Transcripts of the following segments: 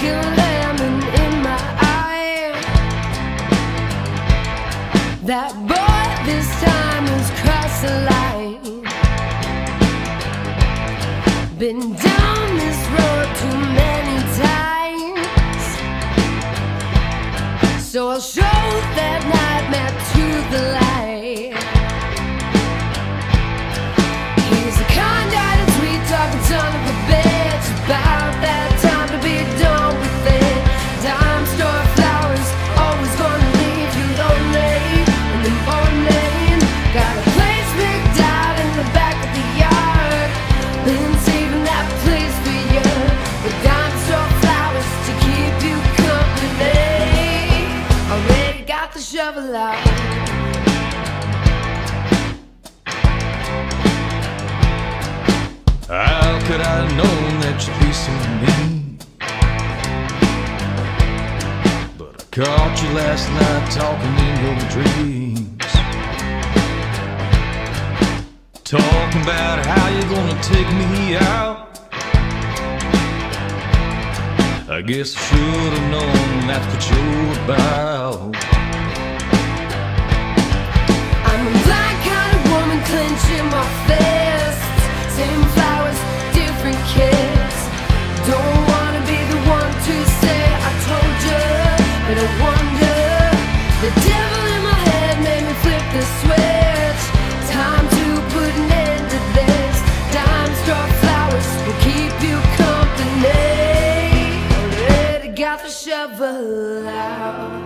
a lemon in my eye. That boy this time has crossed the line. Been down this road too many times, so I'll show that nightmare to the light. He's a kind-hearted, sweet-talking son of a bitch. About that time to be done with it. Dime store flowers, always gonna leave you lonely in the morning. Got a place picked out in the back of the yard. Been saving that place for you, with dime store flowers to keep you company. Already got the shovel out. How could I have known that you'd be so mean? But I caught you last night talking in your dreams, talking about how you're gonna take me out. I guess I should have known that's what you're about. I'm a blind kind of woman, clenching my fists. Same flowers, different kids. Don't wanna be the one to say I told you, but I wonder. The devil in my head made me flip the switch. Time to put an end to this. Dime store flowers will keep you company. Already got the shovel out.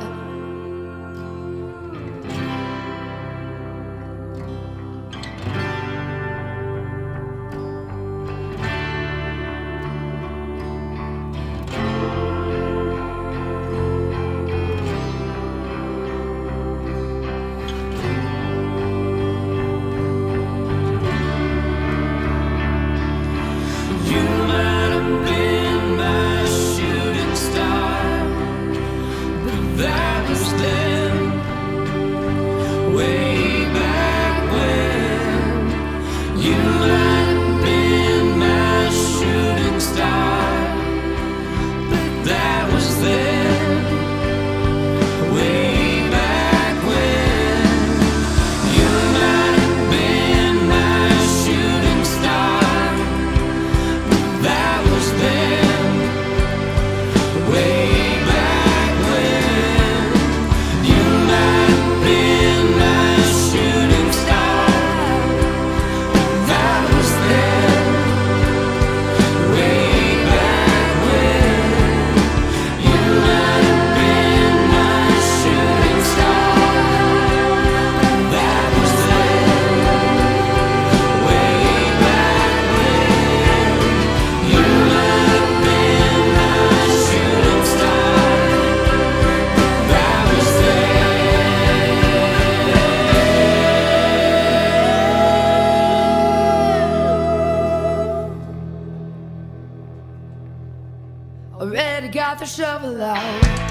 Already got the shovel out.